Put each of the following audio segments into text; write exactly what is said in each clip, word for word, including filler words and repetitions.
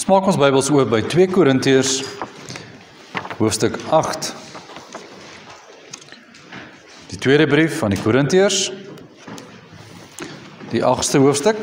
Ons maak ons Bybels oop by twee Korintiërs, hoofstuk agt. Die tweede brief van die Korintiërs, die agste hoofstuk.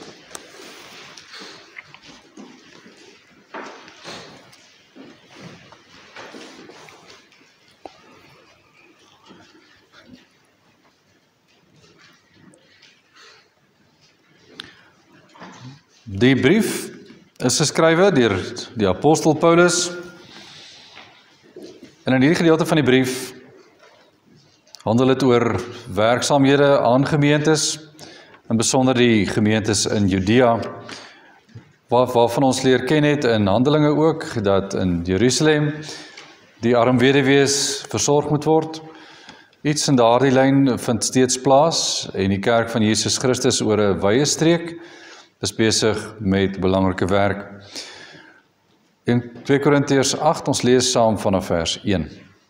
Die brief is geskrywe deur die apostel Paulus, en in hierdie gedeelte van die brief handel dit oor werksaamhede aan gemeentes, in besonder die gemeentes in Judea, waar, waarvan ons leer ken het in Handelinge ook, dat in Jerusalem die arm weduwees versorg moet word. Iets in daardie lyn vind steeds plaas, en die kerk van Jesus Christus oor 'n wye streek is besig met belangrike werk. In twee Korintiërs agt, ons lees saam vanaf vers een.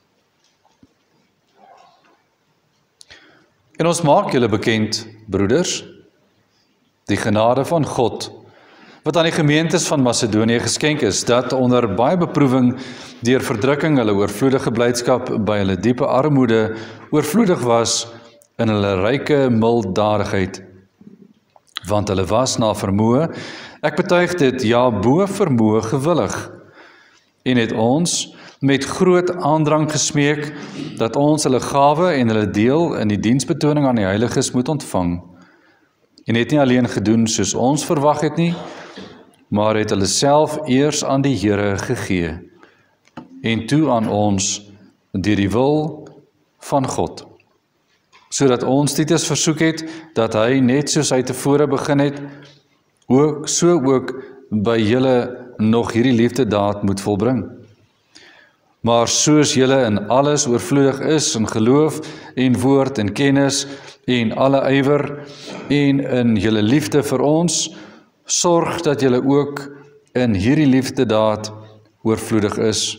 En ons maak julle bekend, broeders, die genade van God, wat aan die gemeentes van Macedonië geskenk is, dat onder baie beproewing deur verdrukking hulle oorvloedige blydskap by hulle diepe armoede oorvloedig was in hulle ryke milddadigheid, want hulle was na vermoë, ek betuig dit, ja, bo vermoë gewillig, en het ons met groot aandrang gesmeek, dat ons hulle gawe en hulle deel in die diensbetoning aan die heiliges moet ontvang, en het nie alleen gedoen soos ons verwag het nie, maar het hulle self eers aan die Here gegee, en toe aan ons deur die wil van God, sodat ons Titus versoek het, dat hy net soos hy tevore begin het, ook so ook by julle nog hierdie liefdedaad moet volbring. Maar soos julle in alles oorvloedig is in geloof en woord en kennis en alle ywer en in julle liefde vir ons, sorg dat julle ook in hierdie liefdedaad oorvloedig is.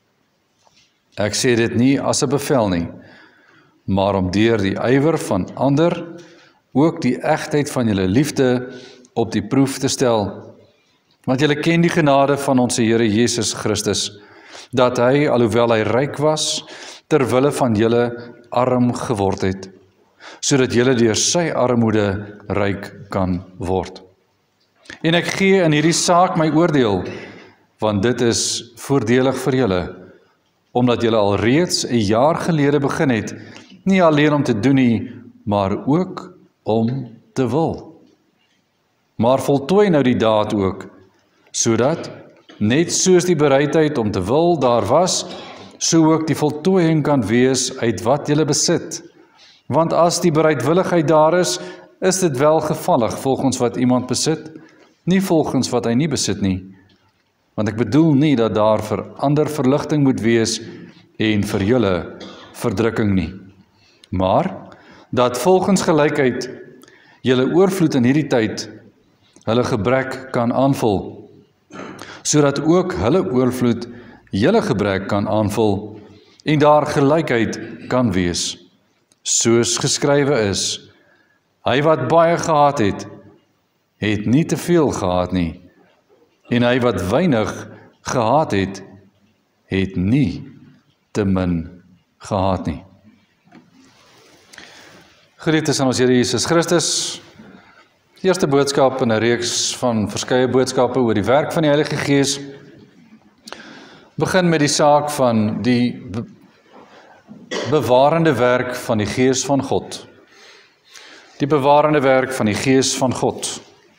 Ek sê dit nie as 'n bevel nie, maar om deur die ywer van ander ook die egtheid van julle liefde op die proef te stel. Want julle ken die genade van ons Here Jesus Christus, dat hy, alhoewel hy ryk was, ter wille van julle arm geword het, sodat julle deur sy armoede ryk kan word. En ek gee in hierdie saak my oordeel, want dit is voordelig vir julle, omdat julle al reeds 'n jaar gelede begin het, nie alleen om te doen nie, maar ook om te wil. Maar voltooi nou die daad ook, sodat, net soos die bereidheid om te wil daar was, so ook die voltooiing kan wees uit wat julle besit. Want as die bereidwilligheid daar is, is dit welgevallig volgens wat iemand besit, nie volgens wat hy nie besit nie. Want ek bedoel nie dat daar vir ander verligting moet wees en vir julle verdrukking nie. Maar, dat volgens gelykheid julle oorvloed in hierdie tyd hulle gebrek kan aanvul, sodat ook hulle oorvloed julle gebrek kan aanvul en daar gelykheid kan wees, soos geskrywe is, hy wat baie gehad het, het nie te veel gehad nie, en hy wat weinig gehad het, het nie te min gehad nie. Geliefdes aan ons Here Jesus Christus, eerste boodskap in 'n reeks van verskeie boodskappe oor die werk van die Heilige Gees, begin met die saak van die be bewarende werk van die Gees van God. Die bewarende werk van die Gees van God.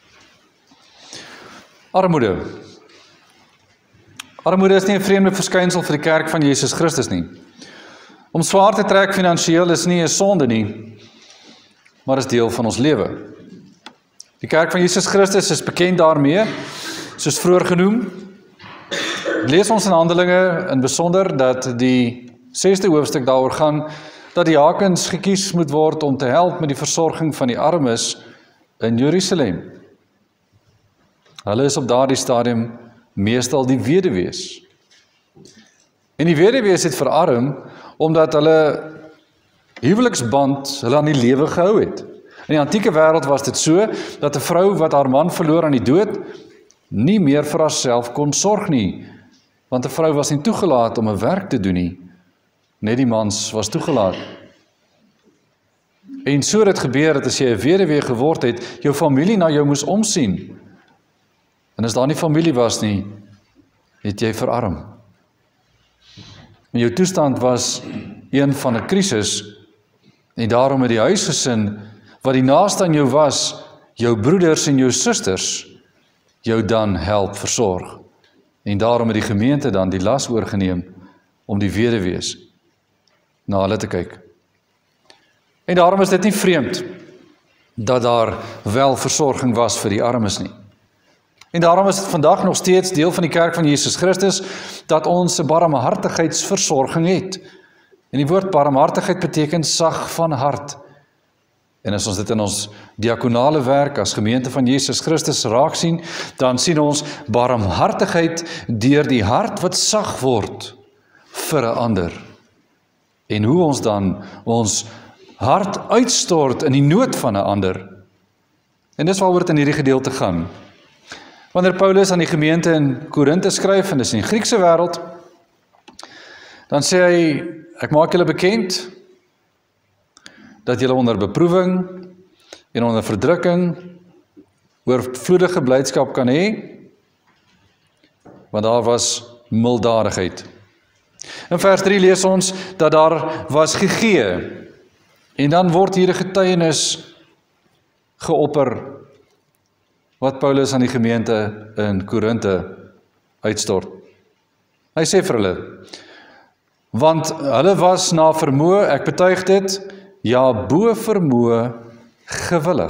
Armoede. Armoede is nie 'n vreemde verskynsel vir die kerk van Jesus Christus nie. Om swaar te trek finansiëel is nie 'n sonde nie, maar is deel van ons lewe. Die kerk van Jesus Christus is bekend daarmee, soos vroeër genoem. Lees ons in Handelinge in besonder dat die sesde hoofstuk daaroor gaan, dat die diakens gekies moet word om te help met die versorging van die armes in Jerusalem. Hulle is op daardie stadium meestal die weduwees. En die weduwees het verarm, omdat hulle huweliksband hulle aan die lewe gehou het. In die antieke wêreld was dit so, dat 'n vrou wat haar man verloor aan die dood, nie meer vir haarself kon sorg nie, want 'n vrou was nie toegelaat om 'n werk te doen nie. Net die mans was toegelaat. En so het dit gebeur dat as jy 'n weduwee geword het, jou familie na jou moes omsien. En as daar nie familie was nie, het jy verarm. En jou toestand was een van 'n krisis, en daarom het die huisgesin, wat die naaste aan jou was, jou broeders en jou susters, jou dan help versorg. En daarom het die gemeente dan die las oorgeneem om die weduwees na hulle te kyk. En daarom is dit nie vreemd dat daar wel versorging was vir die armes nie. En daarom is dit vandag nog steeds deel van die kerk van Jesus Christus dat ons 'n barmhartigheidsversorging het. En die woord barmhartigheid beteken sag van hart. En as ons dit in ons diakonale werk as gemeente van Jesus Christus raak sien, dan sien ons barmhartigheid deur die hart wat sag word vir 'n ander. En hoe ons dan ons hart uitstort in die nood van 'n ander. En dis waaroor dit in hierdie gedeelte gaan. Wanneer Paulus aan die gemeente in Korinthe skryf, en dis in die Griekse wêreld, dan sê hy, ek maak julle bekend dat julle onder beproewing en onder verdrukking oorvloedige blydskap kan hê, want daar was milddadigheid. In vers drie lees ons dat daar was gegee, en dan word hier 'n getuienis geopper wat Paulus aan die gemeente in Korinthe uitstort. Hy sê vir hulle, want hulle was na vermoë, ek betuig dit, ja, bo vermoë gewillig.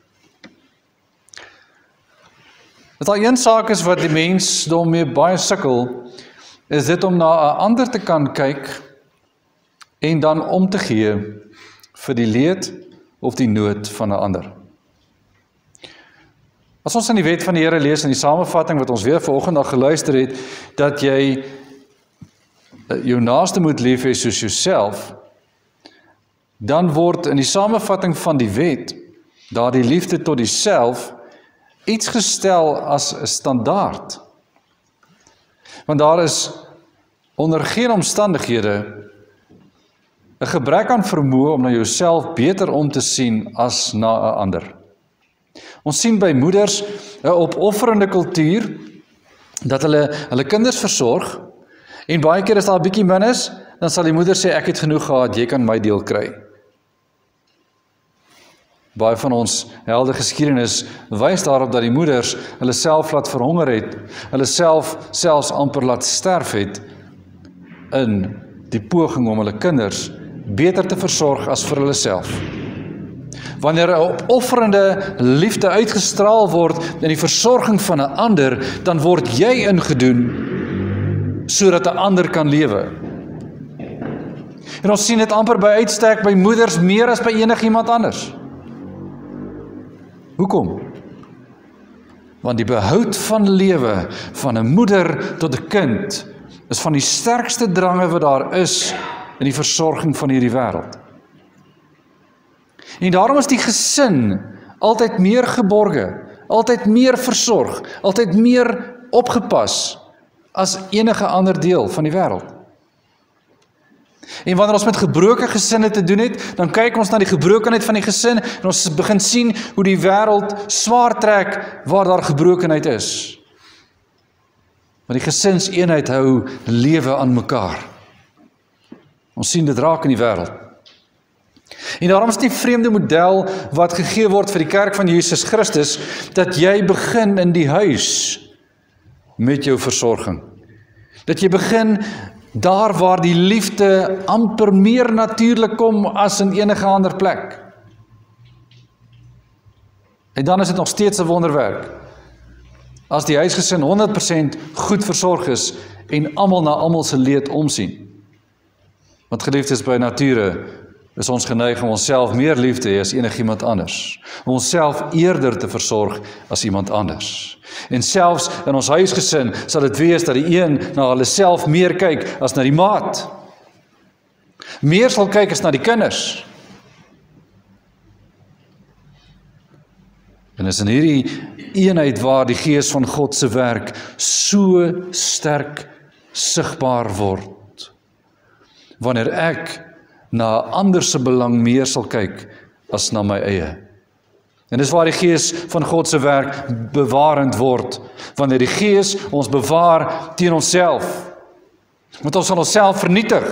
Dit al een saak is wat die mens daarmee baie sukkel, is dit om na 'n ander te kan kyk en dan om te gee vir die leed of die nood van 'n ander. As ons in die wet van die Here lees in die samevatting wat ons weer vanoggend al geluister het, dat jy jou naaste moet lief hê soos jouself, dan word in die samevatting van die wet, daar die liefde tot jouself, iets gestel as 'n standaard. Want daar is onder geen omstandighede 'n gebrek aan vermoë om na jouself beter om te sien as na 'n ander. Ons sien by moeders 'n opofferende kultuur dat hulle hulle kinders versorg, en baie keer as daar 'n bietjie min is, dan sal die moeder sê, ek het genoeg gehad, jy kan my deel kry. Baie van ons helde geskiedenis wys daarop dat die moeders hulle self laat verhonger het, hulle self selfs amper laat sterf het in die poging om hulle kinders beter te versorg as vir hulle self. Wanneer 'n opofferende liefde uitgestraal word in die versorging van 'n ander, dan word jy ingedoen sodat 'n ander kan lewe. En ons sien dit amper by uitstek by moeders meer as by enigiemand anders. Hoekom? Want die behoud van lewe van 'n moeder tot 'n kind is van die sterkste drange wat daar is in die versorging van hierdie wêreld. En daarom is die gesin altyd meer geborge, altyd meer versorg, altyd meer opgepas as enige ander deel van die wêreld. En wanneer ons met gebroke gesinne te doen het, dan kyk ons na die gebrokenheid van die gesin en ons begin sien hoe die wêreld swaar trek waar daar gebrokenheid is. Want die gesinseenheid hou lewe aan mekaar. Ons sien dit raak in die wêreld. En daarom is die vreemde model wat gegee word vir die kerk van Jesus Christus, dat jy begin in die huis met jou versorging. Dat jy begin daar waar die liefde amper meer natuurlik kom as in enige ander plek. En dan is dit nog steeds 'n wonderwerk. As die huisgesin honderd persent goed versorg is en almal na almal se leed omsien. Want geliefdes, by nature is ons geneig om onsself meer lief te hê as enigiemand anders. Om onsself eerder te versorg as iemand anders. En selfs in ons huisgesin sal dit wees dat die een na hulle self meer kyk as na die maat. Meer sal kyk as na die kinders. En is in hierdie eenheid waar die Gees van God se werk so sterk sigbaar word. Wanneer ek na ander se belang meer sal kyk as na my eie. En dis waar die Gees van God se werk bewarend word, wanneer die Gees ons bewaar teen onsself. Want ons sal onsself vernietig,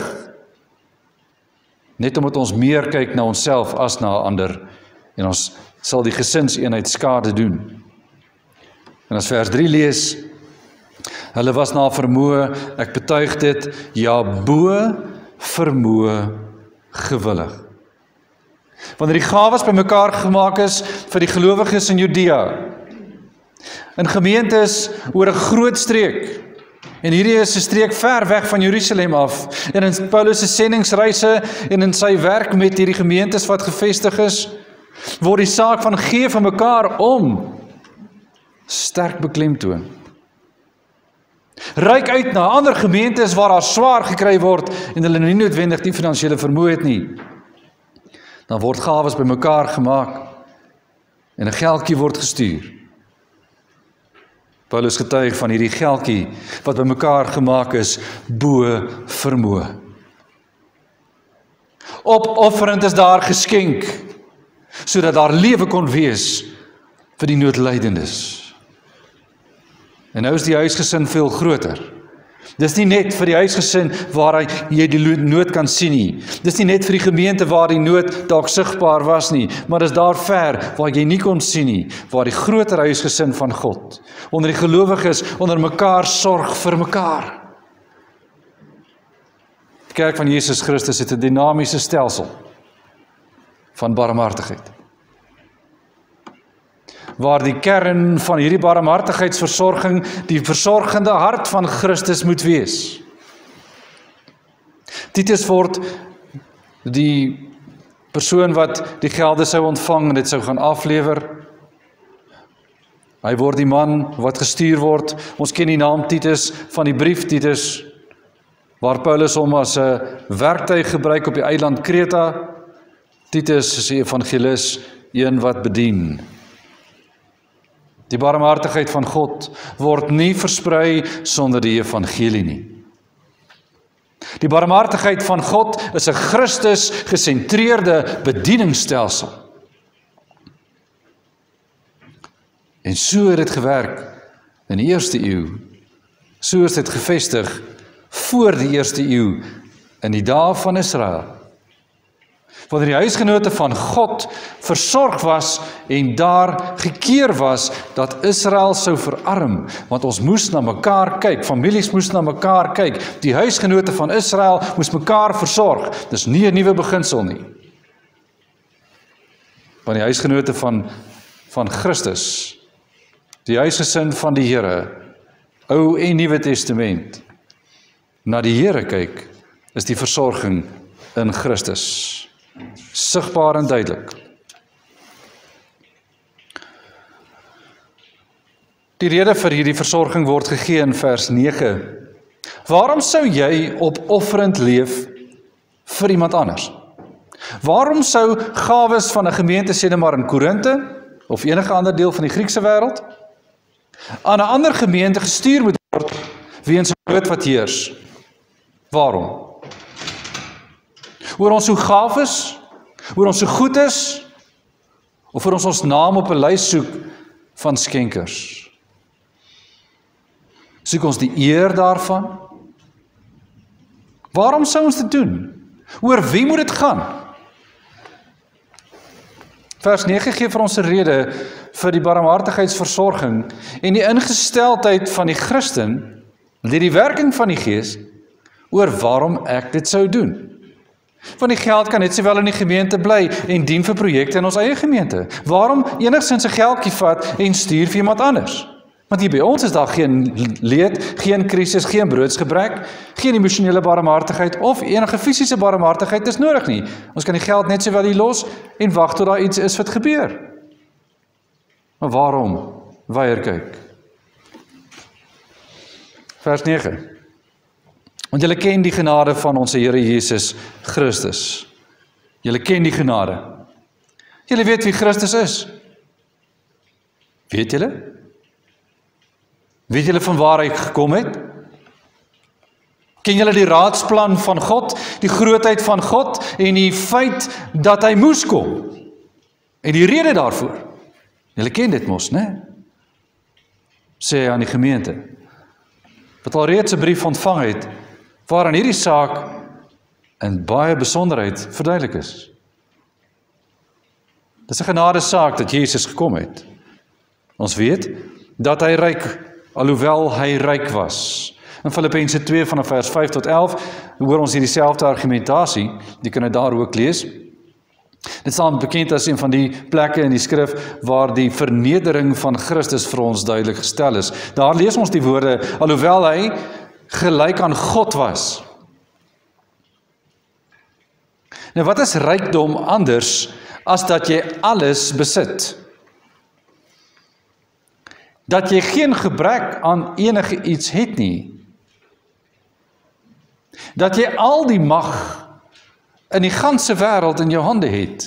net omdat ons meer kyk na onsself as na ander, en ons sal die gesinseenheid skade doen. En as vers drie lees, hulle was na vermoë, ek betuig dit, ja bo vermoë gewillig. Wanneer die gawes bymekaar gemaak is vir die gelowiges in Judea, in gemeentes oor 'n groot streek, en hierdie is 'n streek ver weg van Jerusalem af, en in Paulus se sendingsreise en in sy werk met hierdie gemeentes wat gevestig is, word die saak van gee van mekaar om sterk beklemtoon. Ryk uit na ander gemeentes waar daar swaar gekry word en hulle nie noodwendig die finansiële vermoë het nie. Dan word gawes bymekaar gemaak en 'n geldjie word gestuur. Paulus getuig van hierdie geldjie wat bymekaar gemaak is bo vermoë. Opofferend is daar geskenk, sodat daar lewe kon wees vir die noodlydendes. En nou is die huisgesin veel groter. Dis nie net vir die huisgesin waar jy die nood kan sien nie. Dis nie net vir die gemeente waar die nood dalk sigbaar was nie, maar dis daar ver waar jy nie kon sien nie, waar die groter huisgesin van God, onder die gelowiges, onder mekaar sorg vir mekaar. Die kerk van Jesus Christus het 'n dinamiese stelsel van barmhartigheid, waar die kern van hierdie barmhartigheidsversorging die versorgende hart van Christus moet wees. Titus word die persoon wat die gelde sou ontvang en dit sou gaan aflewer. Hy word die man wat gestuur word. Ons ken die naam Titus van die brief Titus, waar Paulus hom as 'n werktuig gebruik op die eiland Kreta. Titus is 'n evangelis, een wat bedien. Die barmhartigheid van God word nie versprei sonder die evangelie nie. Die barmhartigheid van God is 'n Christus gesentreerde bedieningsstelsel. En so het dit gewerk in die eerste eeu. So is dit gevestig voor die eerste eeu in die dae van Israel. Wanneer die huisgenote van God versorg was en daar gekeer was dat Israel sou verarm, want ons moes na mekaar kyk, families moes na mekaar kyk, die huisgenote van Israel moes mekaar versorg. Dis nie 'n nuwe beginsel nie. Want die huisgenote van, van Christus, die huisgesin van die Here, Ou en Nuwe Testament, na die Here kyk, is die versorging in Christus. Sigbaar en duidelik. Die rede vir hierdie versorging word gegee in vers nege. Waarom sou jy opofferend leef vir iemand anders? Waarom sou gawes van 'n gemeente, sê maar in Korinte of enige ander deel van die Griekse wêreld, aan 'n ander gemeente gestuur moet word weens 'n nood wat heers? Waarom? Oor ons so gaaf is, oor ons so goed is, of oor ons ons naam op 'n lys soek van skenkers? Soek ons die eer daarvan? Waarom sou ons dit doen? Oor wie moet dit gaan? Vers nege gee vir ons 'n rede vir die barmhartigheidsversorging en die ingesteldheid van die Christen, deur die werking van die Gees, oor waarom ek dit sou doen. Want die geld kan net sowel in die gemeente bly en dien vir projekte in ons eie gemeente. Waarom enigstens 'n geldjie vat en stuur vir iemand anders? Want hier by ons is daar geen leed, geen krisis, geen broodsgebrek, geen emosionele barmhartigheid of enige fisiese barmhartigheid is nodig nie. Ons kan die geld net sowel hier los en wag tot daar iets is wat gebeur. Maar waarom weier kyk? Vers nege. Want julle ken die genade van ons Here Jesus Christus. Julle ken die genade. Julle weet wie Christus is. Weet julle? Weet julle van waar hy gekom het? Ken julle die raadsplan van God, die grootheid van God en die feit dat hy moes kom? En die rede daarvoor? Julle ken dit mos, né? Sê hy aan die gemeente, wat al reeds 'n brief ontvang het, waarin hierdie saak in baie besonderheid verduidelik is. Dit is 'n genade saak dat Jesus gekom het. Ons weet dat hy ryk, alhoewel hy ryk was. In Filippense twee vanaf vers vyf tot elf hoor ons hier dieselfde argumentasie. Jy kan dit daar ook lees. Dit staan bekend as een van die plekke in die skrif waar die vernedering van Christus vir ons duidelik gestel is. Daar lees ons die woorde, alhoewel hy gelyk aan God was. Nou wat is rykdom anders as dat jy alles besit? Dat jy geen gebrek aan enige iets het nie. Dat jy al die mag in die ganse wêreld in jou hande het.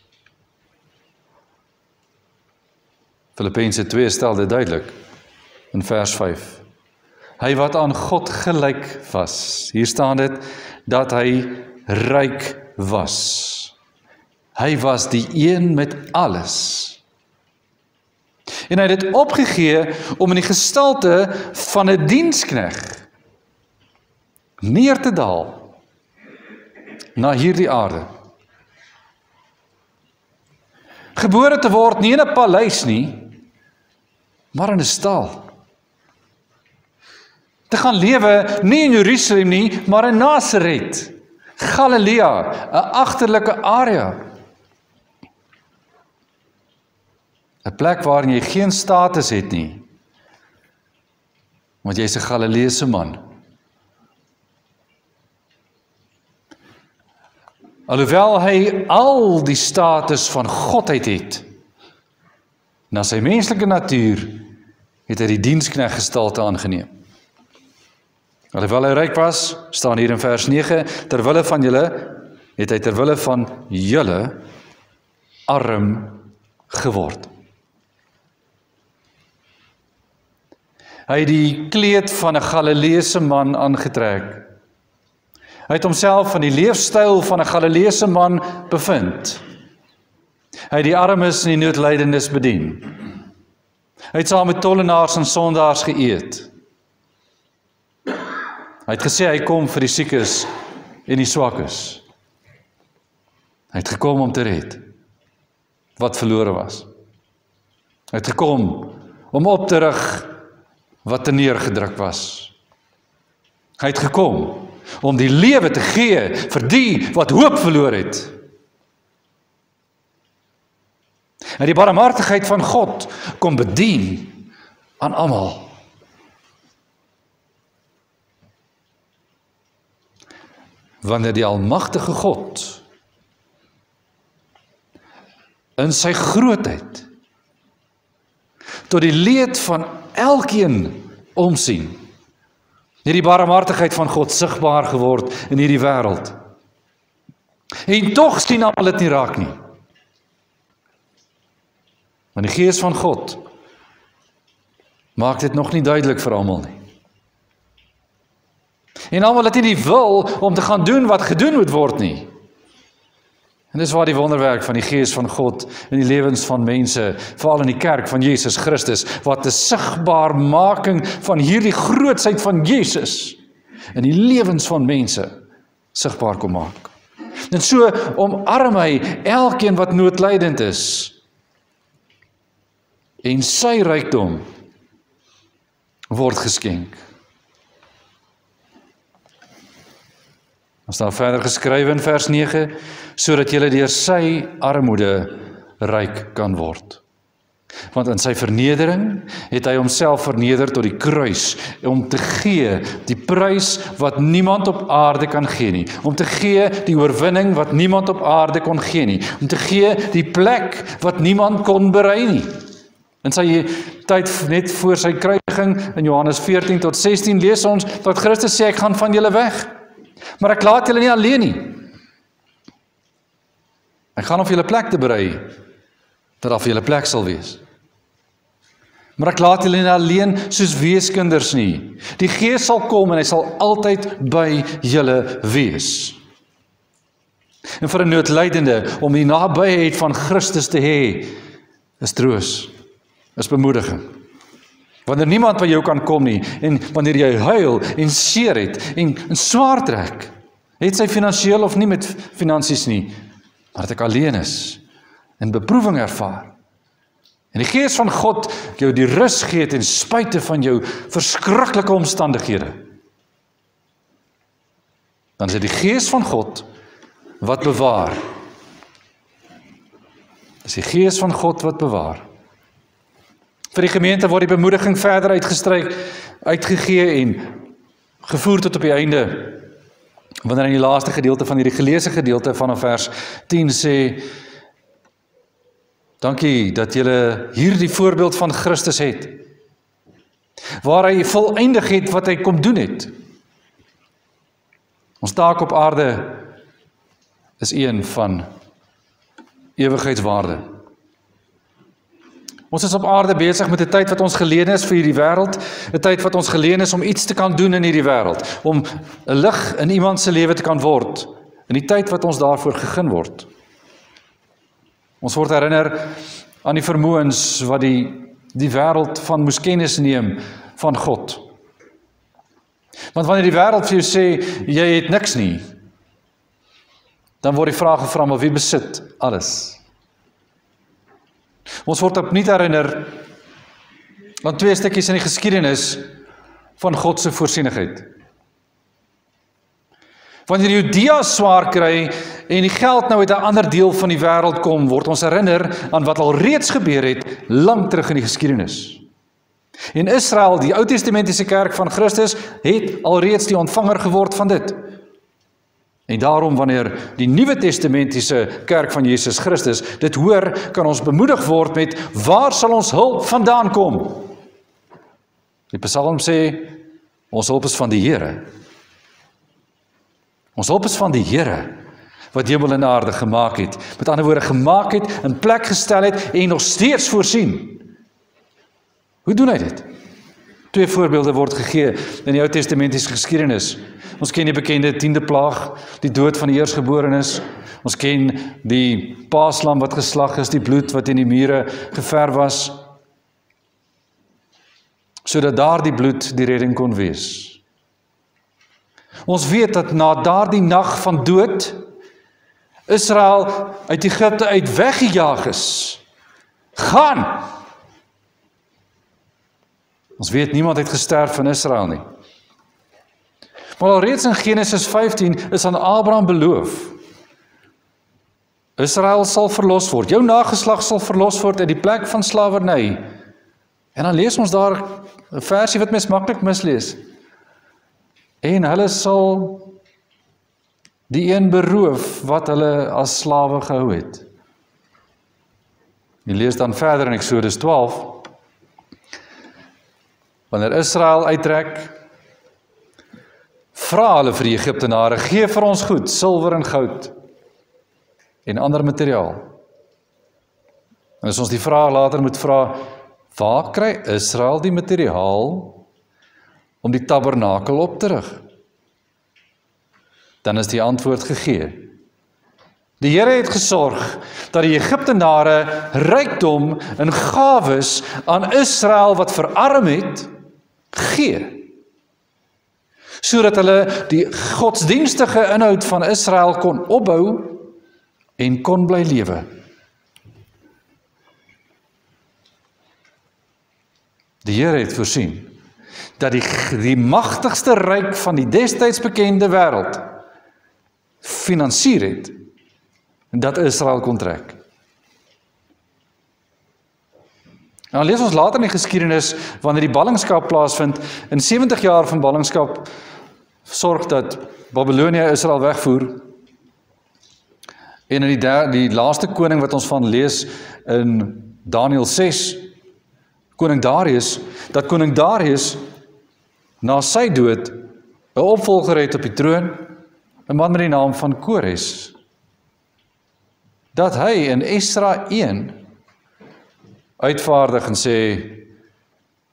Filippense twee stel dit duidelik in vers vyf. Hy wat aan God gelyk was. Hier staan dit dat hy ryk was. Hy was die een met alles. En hy het dit opgegee om in die gestalte van 'n diensknegt neer te daal na hierdie aarde. Gebore te word nie in 'n paleis nie, maar in 'n stal. Te gaan lewe nie in Jerusalem nie, maar in Nasaret, Galilea, 'n agterlike area. 'n plek waarin jy geen status het nie, want jy is 'n Galileese man. Alhoewel hy al die status van Godheid het, na sy menslike natuur het hy die diensknegt gestalte aangeneem. Alhoewel hy ryk was, staan hier in vers nege, terwille van julle, het hy terwille van julle arm geword. Hy het die kleed van 'n Galileese man aangetrek. Hy het homself van die leefstyl van 'n Galileese man bevind. Hy het die armes en die noodlydendes bedien. Hy het saam met tollenaars en sondaars geëet. Hy het gesê hy kom vir die siekes en die swakkes. Hy het gekom om te red wat verlore was. Hy het gekom om op te rig wat neergedruk was. Hy het gekom om die lewe te gee vir die wat hoop verloor het. En die barmhartigheid van God kom bedien aan almal. Wanneer die almagtige God in sy grootheid tot die leed van elkeen omsien, het die barmhartigheid van God sigbaar geword in hierdie wêreld. En tog sien almal dit nie raak nie. Want die Gees van God maak dit nog nie duidelik vir almal nie. En almal het nie die wil om te gaan doen wat gedoen moet word nie. En dis waar die wonderwerk van die Gees van God in die lewens van mense, veral in die kerk van Jesus Christus, wat 'n sigbaarmaking van hierdie grootsheid van Jesus in die lewens van mense sigbaar kom maak. En so omarm hy elkeen wat noodlydend is en sy rykdom word geskenk. Ons staan verder geskrywe in vers nege, sodat julle deur sy armoede ryk kan word. Want in sy vernedering het hy homself verneder tot die kruis, om te gee die prys wat niemand op aarde kan gee nie, om te gee die oorwinning wat niemand op aarde kon gee nie, om te gee die plek wat niemand kon berei nie. In sy tyd net voor sy kruisiging in Johannes veertien tot sestien lees ons dat Christus sê, ek gaan van julle weg, maar ek laat julle nie alleen nie. Ek gaan om vir julle plek te berei, dat daar vir julle plek sal wees. Maar ek laat julle nie alleen soos weeskinders nie. Die Gees sal kom en hy sal altyd by julle wees. En vir 'n noodlydende om die nabyheid van Christus te hê, is troos, is bemoediging. Wanneer niemand by jou kan kom nie, en wanneer jy huil en seer het, en, en swaar trek, het sy finansiëel of nie met finansies nie, maar dat ek alleen is, en beproewing ervaar. En die Gees van God jou die rus gee ten spyte van jou verskriklike omstandighede. Dan is dit die Gees van God wat bewaar. Dis die Gees van God wat bewaar. Vir die gemeente word die bemoediging verder uitgestryk, uitgegee en gevoer tot op die einde. Wanneer in die laaste gedeelte van hierdie geleesde gedeelte van vers tien sê, dankie dat julle hierdie voorbeeld van Christus het, waar hy voleindig het wat hy kom doen het. Ons taak op aarde is een van ewigheidswaarde. Ons is op aarde besig met 'n tyd wat ons geleen is vir hierdie wêreld, 'n tyd wat ons geleen is om iets te kan doen in hierdie wêreld, om 'n lig in iemand se lewe te kan word, in die tyd wat ons daarvoor gegee word. Ons word herinner aan die vermoëns wat die, die wêreld van moes kennis neem van God. Want wanneer die wêreld vir jou sê, jy het niks nie, dan word die vraag gevra, maar wie besit alles? Ons word opnuut herinner aan twee stukkies in die geskiedenis van God se voorsienigheid. Wanneer Judea swaar kry en die geld nou uit 'n ander deel van die wêreld kom, word ons herinner aan wat al reeds gebeur het, lank terug in die geskiedenis. En Israel, die Ou Testamentiese kerk van Christus, het alreeds die ontvanger geword van dit. En daarom, wanneer die Nuwe Testamentiese kerk van Jesus Christus dit hoor, kan ons bemoedig word met, waar sal ons hulp vandaan kom? Die Psalm sê, ons hulp is van die Here. Ons hulp is van die Here, wat hemel en aarde gemaak het. Met ander woorde, gemaak het, in plek gestel het, en nog steeds voorsien. Hoe doen hy dit? Twee voorbeelde word gegee in die Ou Testamentiese geskiedenis. Ons ken die bekende tiende plaag, die dood van die eersgeborenes. Ons ken die paaslam wat geslag is, die bloed wat in die mure geverf was, sodat daardie bloed die redding kon wees. Ons weet dat na daardie nag van dood, Israel uit Egipte uit weggejaag is. Gaan! Ons weet, niemand het gesterf van Israel nie. Maar alreeds in Genesis vyftien is aan Abraham beloof, Israel sal verlos word, jou nageslag sal verlos word uit die plek van slawerny. En dan lees ons daar 'n versie wat mens maklik mislees. En hulle sal die een beroof wat hulle as slawe gehou het. Jy lees dan verder in Eksodus twaalf, wanneer Israel uittrek, vra hulle vir die Egiptenare, gee vir ons goed, silwer en goud, en ander materiaal. En as ons die vraag later moet vra, waar kry Israel die materiaal om die tabernakel op te rig? Dan is die antwoord gegee. Die Here het gesorg dat die Egiptenare rykdom en gawes aan Israel wat verarm het, gee. Sodat hulle die godsdienstige inhoud van Israel kon opbou en kon bly lewe. Die Here het voorsien dat die, die magtigste ryk van die destyds bekende wêreld finansier het en dat Israel kon trek. Nou lees ons later in die geskiedenis, wanneer die ballingskap plaasvind, in sewentig jaar van ballingskap sorg dat Babilonia Israel wegvoer, en in die, der, die laaste koning wat ons van lees in Daniël ses, koning Darius, dat koning Darius na sy dood 'n opvolger het op die troon, 'n man met die naam van Kores, dat hy in Esra een uitvaardig en sê,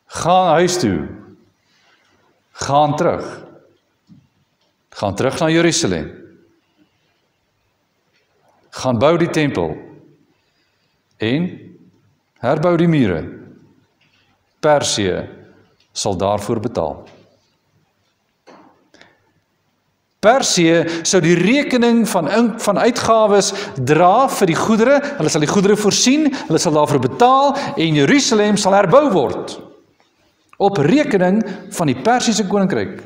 Gaan huis toe. Gaan terug. Gaan terug na Jerusalem. Gaan bou die tempel. En herbou die mure. Persië sal daarvoor betaal. Persië sou die rekening van, van uitgawes dra vir die goedere, hulle sal die goedere voorsien, hulle sal daarvoor betaal, en Jerusalem sal herbou word, op rekening van die Persiese koninkryk.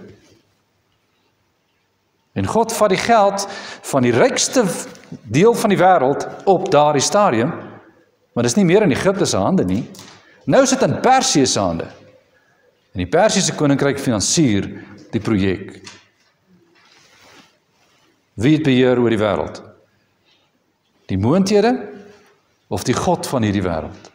En God vat die geld van die rykste deel van die wêreld op daardie stadium, maar dis nie meer in Egipte se hande nie, nou sit in Persië se hande, en die Persiese koninkryk finansier die projek. Wie het beheer oor die wêreld? Die moondhede of die God van hierdie wêreld?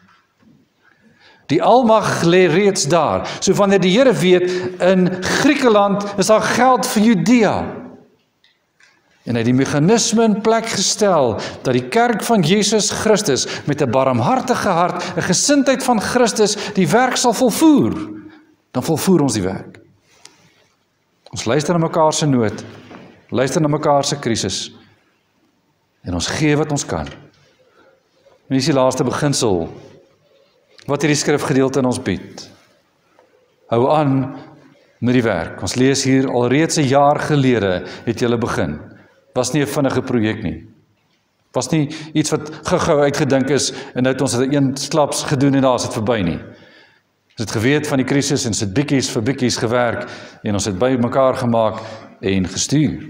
Die almag lê reeds daar. So wanneer die Here weet, in Griekeland is daar geld vir Judea. En hy het die meganisme in plek gestel, dat die kerk van Jesus Christus met 'n barmhartige hart, 'n gesindheid van Christus, die werk sal volvoer. Dan volvoer ons die werk. Ons luister na mekaar se nood, luister na mekaar se krisis, en ons gee wat ons kan. En dis die laaste beginsel, wat hierdie skrifgedeelte in ons bied. Hou aan met die werk. Ons lees hier, alreeds 'n jaar gelede het julle begin. Was nie 'n vinnige projek nie. Was nie iets wat gou-gou uitgedink is, en nou het ons dit een slaps gedoen en daar is dit verby nie. Ons het geweet van die krisis, en ons het bietjies vir bietjies gewerk, en ons het by mekaar gemaak, en gestuur.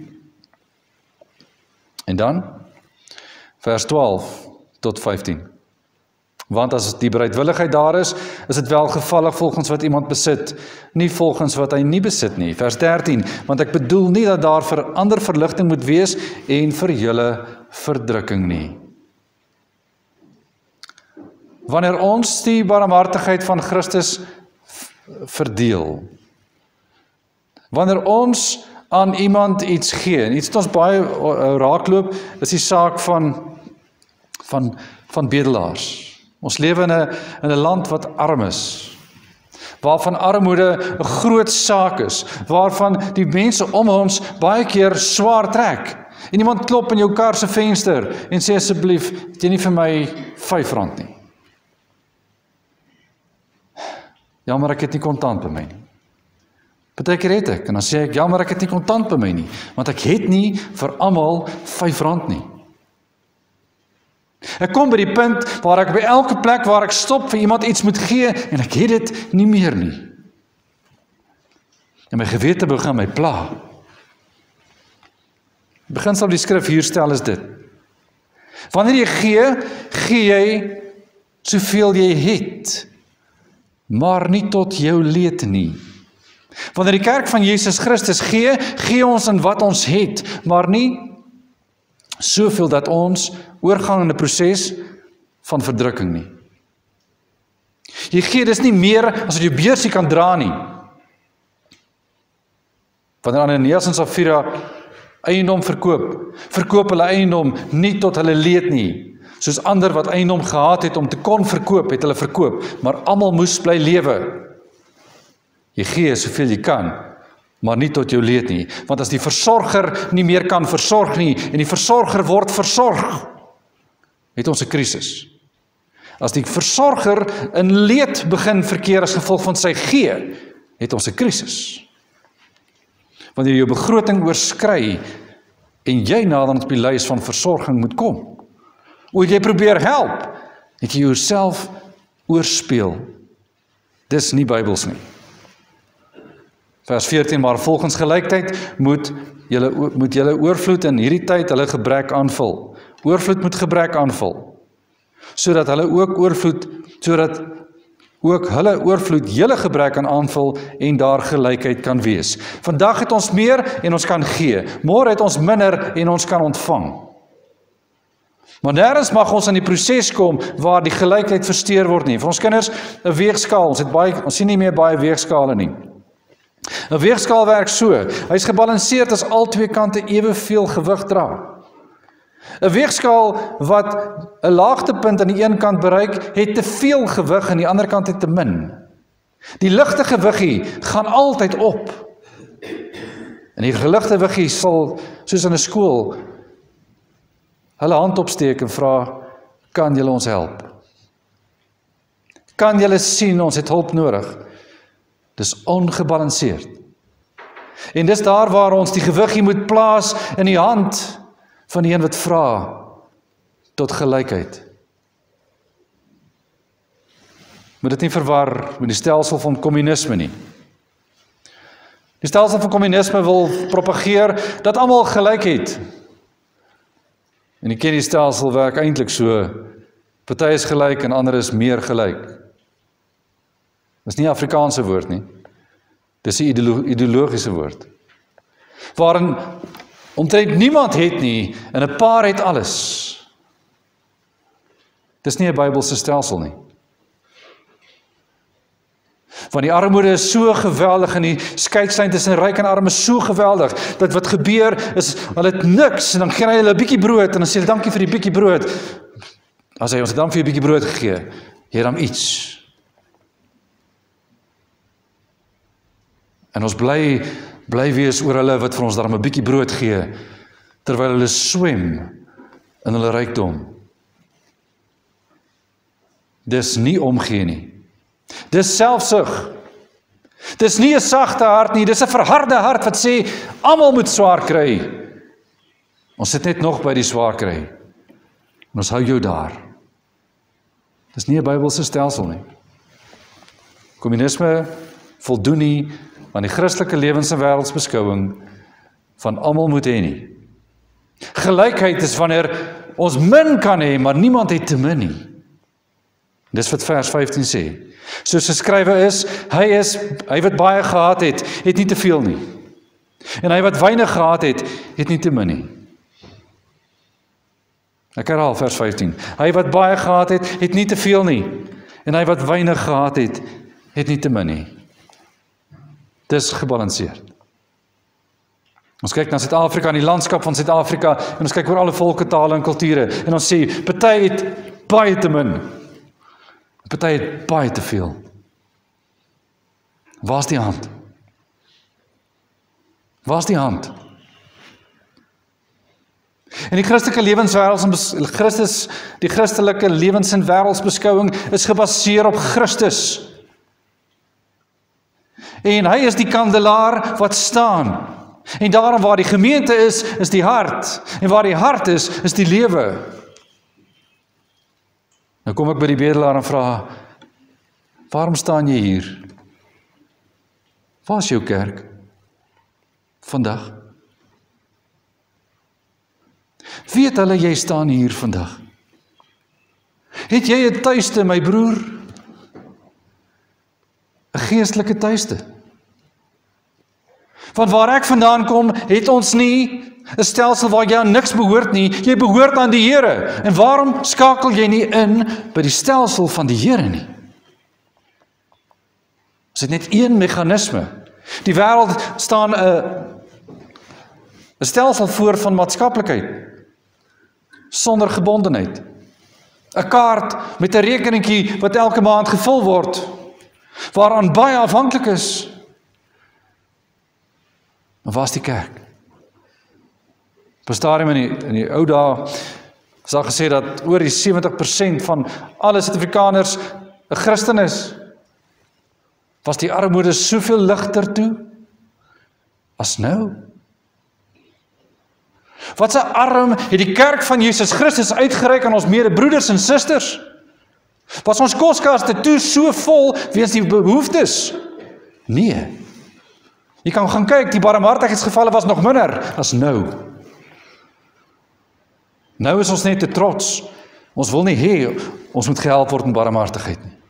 En dan, vers twaalf tot vyftien. Want as die bereidwilligheid daar is, is dit welgevallig volgens wat iemand besit, nie volgens wat hy nie besit nie. Vers dertien, want ek bedoel nie dat daar vir ander verligting moet wees, en vir julle verdrukking nie. Wanneer ons die barmhartigheid van Christus verdeel, wanneer ons aan iemand iets gee, en iets wat ons baie raakloop, is die saak van, van, van bedelaars. Ons lewe in 'n in 'n land wat arm is, waarvan armoede 'n groot saak is, waarvan die mense om ons baie keer swaar trek. En iemand klop in jou kar se venster en sê asseblief, het jy nie vir my vyf rand nie? Ja, maar ek het nie kontant by my nie. Partykeer het ek, en dan sê ek, ja, maar ek het nie kontant by my nie, want ek het nie vir almal vyf rand nie. Ek kom by die punt waar ek by elke plek waar ek stop vir iemand iets moet gee, en ek het dit nie meer nie. En my gewete begin my pla. Die beginsel op die skrif hier stel is dit. Wanneer jy gee, gee jy soveel jy het, maar nie tot jou leed nie. Wanneer die kerk van Jesus Christus gee, gee ons in wat ons het, maar nie soveel dat ons oorgaan in 'n proses van verdrukking nie. Jy gee dis nie meer as wat jou beursie kan dra nie. Wanneer Ananias en Safira eiendom verkoop, verkoop hulle eiendom nie tot hulle leed nie. Soos ander wat eiendom gehad het om te kon verkoop, het hulle verkoop, maar almal moes bly lewe. Jy gee soveel jy kan, maar nie tot jou leed nie. Want as die versorger nie meer kan versorg nie, en die versorger word versorg, het ons 'n krisis. As die versorger in leed begin verkeer as gevolg van sy gee, het ons 'n krisis. Wanneer jou begroting oorskry, en jy nader op die lys van versorging moet kom, o, jy probeer help, het jy jouself oorspeel. Dis nie Bybels nie. Vers veertien, maar volgens gelyktyd moet julle moet julle oorvloed in hierdie tyd hulle gebrek aanvul. Oorvloed moet gebrek aanvul, sodat hulle ook oorvloed, sodat ook hulle oorvloed julle gebrek aan aanvul en daar gelykheid kan wees. Vandag het ons meer en ons kan gee. Môre het ons minder en ons kan ontvang. Maar nêrens mag ons in die proses kom waar die gelykheid versteur word nie. Vir ons kinders 'n weegskaal. Ons het baie, ons sien nie meer baie weegskale nie. 'n Weegskaal werk so. Hy's gebalanseerd as al twee kante eweveel gewig dra. 'n Weegskaal wat 'n laagtepunt aan die een kant bereik, het te veel gewig en die ander kant het te min. Die ligte gewiggie gaan altyd op. En die geligte wiggie sal, soos in 'n skool, hulle hand opsteek en vra, kan julle ons help? Kan julle sien, ons het hulp nodig? Dis ongebalanseerd. En dis daar waar ons die gewiggie moet plaas in die hand van die een wat vra tot gelykheid. Moet dit nie verwar met die stelsel van kommunisme nie. Die stelsel van kommunisme wil propageer dat almal gelyk het. En ek ken die stelsel werk eintlik so, party is gelyk en ander is meer gelyk. Dis nie 'n Afrikaanse woord nie. Dis 'n ideolo ideologiese woord. Waarin omtrent niemand het nie en 'n paar het alles. Dis nie 'n Bybelse stelsel nie. Want die armoede is so geweldig en die skeidslyn tussen ryk en arm is so geweldig, dat wat gebeur is, hulle het niks, en dan gee hy hulle 'n bietjie brood, en dan sê hy, dankie vir die bietjie brood. As hy ons het dan vir 'n bietjie brood gegee, jy dan iets. En ons bly, bly wees oor hulle wat vir ons dan 'n bietjie brood gee, terwyl hulle swem in hulle rykdom. Dis nie omgee nie. Dis selfsug. Dis nie 'n sagte hart nie, dis 'n verharde hart wat sê, almal moet swaar kry. Ons sit net nog by die swaar kry. En ons hou jou daar. Dis nie 'n Bybelse stelsel nie. Kommunisme voldoen nie aan die Christelike lewens- en wêreldsbeskouing van almal moet hê nie. Gelykheid is wanneer ons min kan hê, maar niemand het te min nie. Dis wat vers vyftien sê. Soos geskrywe is, hy is, hy wat baie gehad het, het nie te veel nie. En hy wat weinig gehad het, het nie te min nie. Ek herhaal vers vyftien. Hy wat baie gehad het, het nie te veel nie. En hy wat weinig gehad het, het nie te min nie. Dis gebalanseerd. Ons kyk na Suid-Afrika en die landskap van Suid-Afrika en ons kyk oor alle volke, tale en kulture en ons sê, party het baie te min. Party het baie te veel. Waar's die hand? Waar's die hand? En die Christelike lewenswêreld, Christus, die Christelike lewens- en wêreldsbeskouing is gebaseer op Christus. En hy is die kandelaar wat staan. En daarom waar die gemeente is, is die hart. En waar die hart is, is die lewe. Nou kom ek by die bedelaar en vra, waarom staan jy hier? Waar is jou kerk? Vandag? Weet hulle jy staan hier vandag? Het jy 'n tuiste, my broer? 'n Geestelike tuiste. Want waar ek vandaan kom, het ons nie 'n stelsel waar jy aan niks behoort nie, jy behoort aan die Here. En waarom skakel jy nie in by die stelsel van die Here nie? Ons het net een meganisme. Die wêreld staan 'n 'n stelsel voor van maatskaplikheid, sonder gebondenheid. 'n Kaart met 'n rekeningkie wat elke maand gevul word, waaraan baie afhanklik is. Maar waar is die kerk? Op 'n stadium in die, in die ou dae is daar gesê dat oor die sewentig persent van alle Suid-Afrikaners 'n Christen is. Was die armoede soveel ligter toe as nou? Wat 'n arm het die kerk van Jesus Christus uitgereik aan ons medebroeders en susters? Was ons koskaste toe so vol weens die behoeftes? Nee. Jy kan gaan kyk, die barmhartigheidsgevalle was nog minder as nou. Nou is ons net te trots. Ons wil nie hê, ons moet gehelp word in barmhartigheid nie.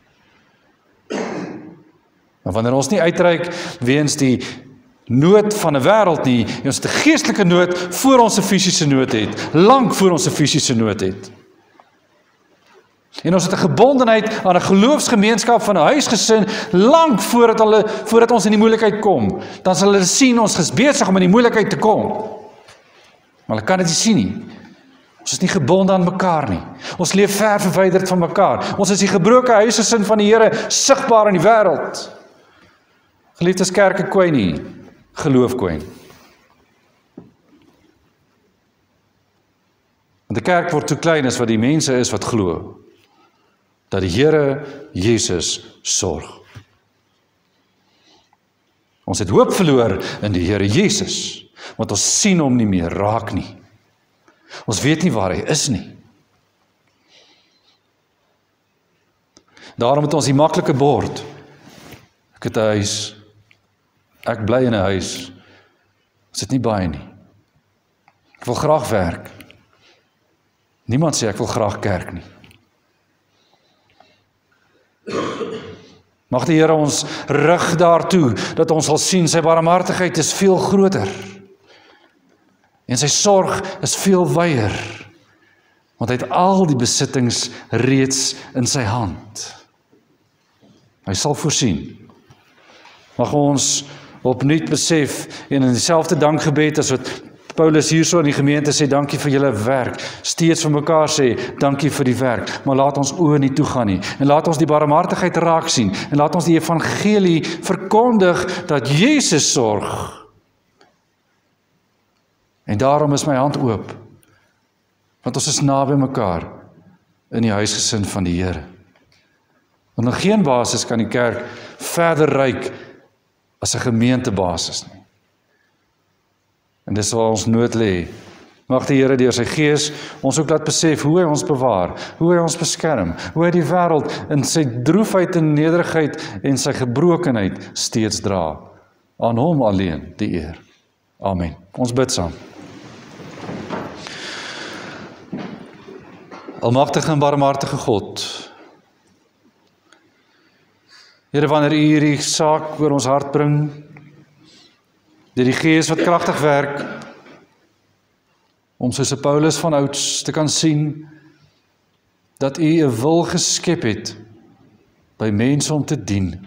Maar wanneer ons nie uitreik weens die nood van 'n wêreld nie, en ons het 'n geestelike nood voor ons 'n fisiese nood het, lank voor ons 'n fisiese nood het. En ons het 'n gebondenheid aan 'n geloofsgemeenskap van 'n huisgesin lank voordat hulle voordat ons in die moeilikheid kom. Dan sal hulle sien ons is besig om in die moeilikheid te kom. Maar hulle kan dit nie sien nie. Ons is nie gebonde aan mekaar nie. Ons leef ver verwyderd van mekaar. Ons is die gebroke huisgesin van die Here sigbaar in die wêreld. Geliefdes, kerke kwyn nie, geloof kwyn. Want die kerk word te klein as wat die mense is wat glo, dat die Here Jesus sorg. Ons het hoop verloor in die Here Jesus, want ons sien hom nie meer raak nie. Ons weet nie waar hy is nie. Daarom het ons die maklike bord. Ek het 'n huis, ek bly in 'n huis, ons het nie baie nie. Ek wil graag werk. Niemand sê ek wil graag kerk nie. Mag die Here ons rig daartoe, dat ons sal sien, sy barmhartigheid is veel groter. En sy sorg is veel wyer, want hy het al die besittings reeds in sy hand. Hy sal voorsien. Mag ons opnuut besef, en in dieselfde dankgebed as wat Paulus hierso in die gemeente sê, dankie vir julle werk, steeds vir mekaar sê, dankie vir die werk, maar laat ons oë nie toegaan nie, en laat ons die barmhartigheid raak sien, en laat ons die evangelie verkondig, dat Jesus sorg. En daarom is my hand oop, want ons is naby mekaar, in die huisgesin van die Here. Want op geen basis kan die kerk verder reik, as 'n gemeentebasis nie. En dis waar ons nood lê. Mag die Here deur sy Gees ons ook laat besef hoe hy ons bewaar, hoe hy ons beskerm, hoe hy die wêreld in sy droefheid en nederigheid en sy gebrokenheid steeds dra. Aan hom alleen die eer. Amen. Ons bid saam. Almagtige en barmhartige God, Here, wanneer U hierdie saak oor ons hart bring, deur die Gees wat kragtig werk, om soos 'n Paulus van ouds te kan sien, dat U 'n wil geskep het, by mense om te dien,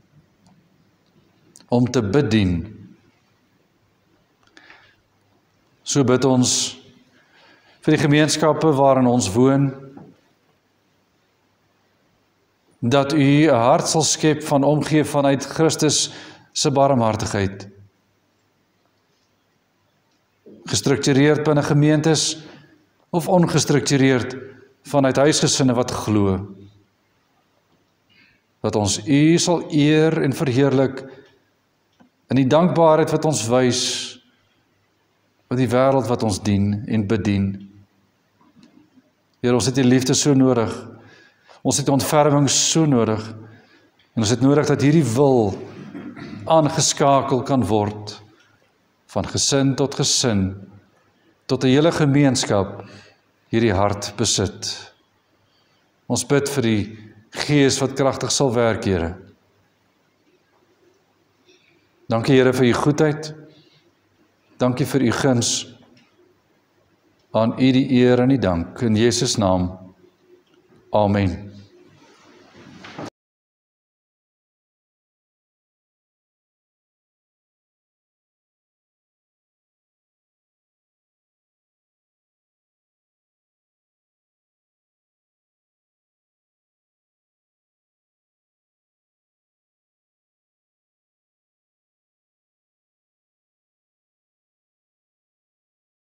om te bedien. So bid ons vir die gemeenskappe waarin ons woon, dat U 'n hart sal skep van omgee vanuit Christus se barmhartigheid. Gestruktureerd binne gemeentes of ongestruktureerd vanuit huisgesinne wat glo. Dat ons U sal eer en verheerlik in die dankbaarheid wat ons wys vir die wêreld wat ons dien en bedien. Here, ons het U liefde so nodig. Ons het ontferming so nodig, en ons het nodig dat hierdie wil aangeskakel kan word, van gesin tot gesin, tot 'n hele gemeenskap hierdie hart besit. Ons bid vir die Gees wat kragtig sal werk, Here. Dankie, Here, vir U goedheid, dankie vir U guns, aan U die eer en die dank, in Jesus naam, Amen.